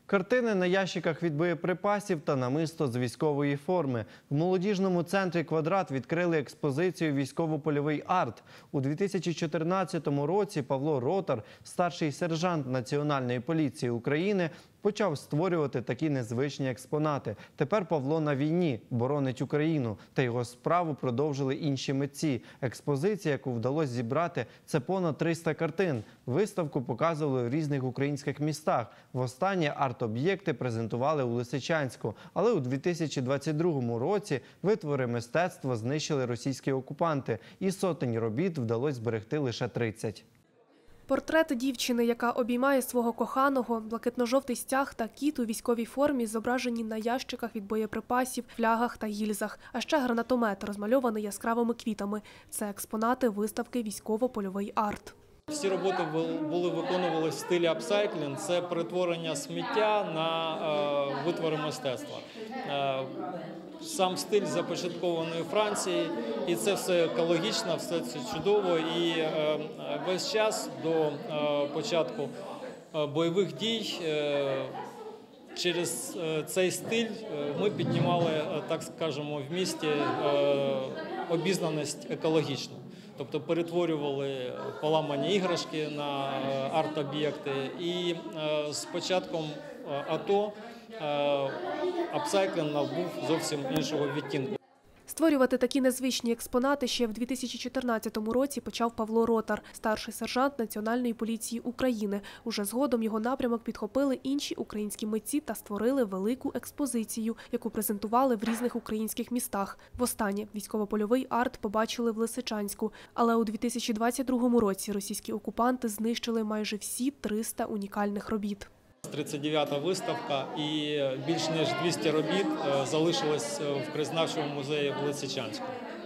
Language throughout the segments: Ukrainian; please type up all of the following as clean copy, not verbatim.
Картини на ящиках від боєприпасів та намисто з військової форми. В молодіжному центрі «Квадрат» відкрили експозицію «Військово-польовий арт». У 2014 році Павло Ротар, старший сержант Національної поліції України, почав створювати такі незвичні експонати. Тепер Павло на війні, боронить Україну, та його справу продовжили інші митці. Експозиція, яку вдалося зібрати, це понад 300 картин. Виставку показували в різних українських містах. Востаннє арт-об'єкти презентували у Лисичанську. Але у 2022 році витвори мистецтва знищили російські окупанти. І сотень робіт вдалося зберегти лише 30. Портрет дівчини, яка обіймає свого коханого, блакитно-жовтий стяг та кіт у військовій формі зображені на ящиках від боєприпасів, флягах та гільзах. А ще гранатомет, розмальований яскравими квітами. Це експонати виставки «Військово-польовий арт». Всі роботи виконувалися в стилі апсайклінг. Це перетворення сміття на витвори мистецтва. Сам стиль започаткований у Франції, і це все екологічно, все це чудово. І весь час до початку бойових дій через цей стиль ми піднімали, так скажемо, в місті обізнаність екологічну. Тобто перетворювали поламані іграшки на арт-об'єкти. І з початком АТО апсайклінг набув зовсім іншого відтінку. Створювати такі незвичні експонати ще в 2014 році почав Павло Ротар, старший сержант Національної поліції України. Уже згодом його напрямок підхопили інші українські митці та створили велику експозицію, яку презентували в різних українських містах. Востаннє військово-польовий арт побачили в Лисичанську. Але у 2022 році російські окупанти знищили майже всі 300 унікальних робіт. 39-та виставка і більш ніж 200 робіт залишилось в краєзнавчому музеї в Лисичанську.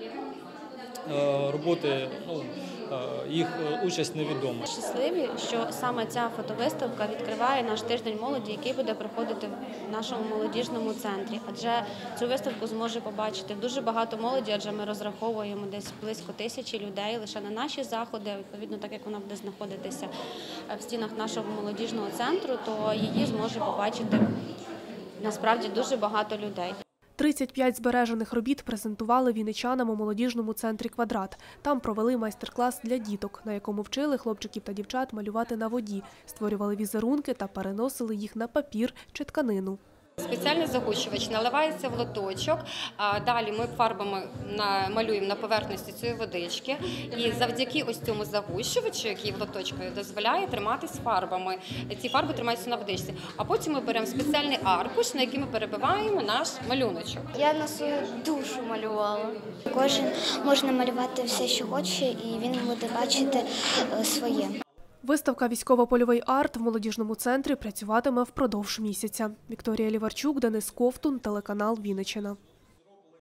Роботи, їх участь невідома. Щасливі, що саме ця фотовиставка відкриває наш тиждень молоді, який буде проходити в нашому молодіжному центрі. Адже цю виставку зможе побачити дуже багато молоді, адже ми розраховуємо десь близько 1000 людей лише на наші заходи. Відповідно, так як вона буде знаходитися в стінах нашого молодіжного центру, то її зможе побачити насправді дуже багато людей. 35 збережених робіт презентували вінничанам у молодіжному центрі «Квадрат». Там провели майстер-клас для діток, на якому вчили хлопчиків та дівчат малювати на воді, створювали візерунки та переносили їх на папір чи тканину. Спеціальний загущувач наливається в лоточок, далі ми фарбами малюємо на поверхності цієї водички. І завдяки ось цьому загущувачу, який в лоточку дозволяє триматись фарбами. Ці фарби тримаються на водичці. А потім ми беремо спеціальний аркуш, на який ми перебиваємо наш малюночок. Я на свою душу малювала. Кожен може намалювати все, що хоче, і він буде бачити своє. Виставка «Військово-польовий арт» в молодіжному центрі працюватиме впродовж місяця. Вікторія Ліварчук, Денис Ковтун, телеканал «Вінниччина».